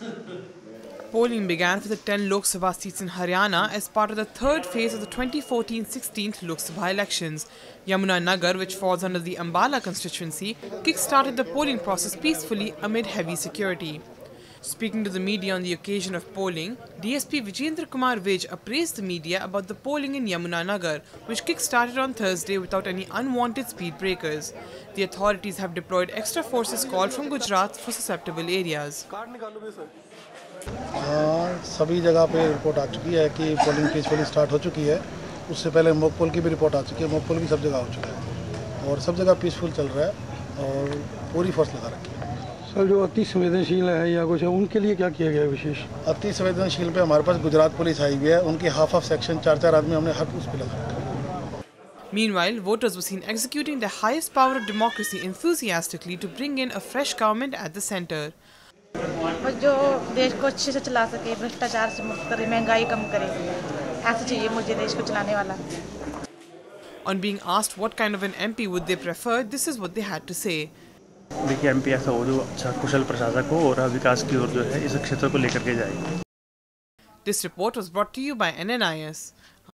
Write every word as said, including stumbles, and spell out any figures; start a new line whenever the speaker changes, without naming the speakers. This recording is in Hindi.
Polling began for the ten Lok Sabha seats in Haryana as part of the third phase of the twenty fourteen sixteenth Lok Sabha elections. Yamuna Nagar, which falls under the Ambala constituency, kick-started the polling process peacefully amid heavy security. Speaking to the media on the occasion of polling, D S P Vijendra Kumar Vij appraised the media about the polling in Yamuna Nagar, which kick-started on Thursday without any unwanted speed breakers. The authorities have deployed extra forces called from Gujarat for susceptible areas.
हाँ, सभी जगह पे रिपोर्ट आ चुकी है कि पोलिंग पीसफुली स्टार्ट हो चुकी है। उससे पहले मॉक पोल की भी रिपोर्ट आ चुकी है। मॉक पोल भी सब जगह हो चुका है और सब जगह पीसफुल चल रहा है और पूरी फोर्स लगा रखी है।
सर, जो अति संवेदनशील है या कुछ है, उनके लिए क्या किया गया विशेष?
अति संवेदनशील पे हमारे पास गुजरात पुलिस आई हुई है। उनकी हाफ ऑफ सेक्शन चार चार आदमी हमने हर उस पर लगा रखा है।
Meanwhile, voters were seen executing the highest power of democracy enthusiastically to bring in a fresh government at the centre.
जो देश को अच्छे से चला सके, भ्रष्टाचार से मुक्त करे, महंगाई कम करे, ऐसा चाहिए मुझे देश को चलाने वाला।
On being asked what kind of an M P would they prefer, this is what they had to say.
देखिए, एमपी ऐसा हो जो अच्छा कुशल प्रशासक हो और विकास की ओर जो है इस क्षेत्र को लेकर के जाए।
This report was brought to you by N N I S.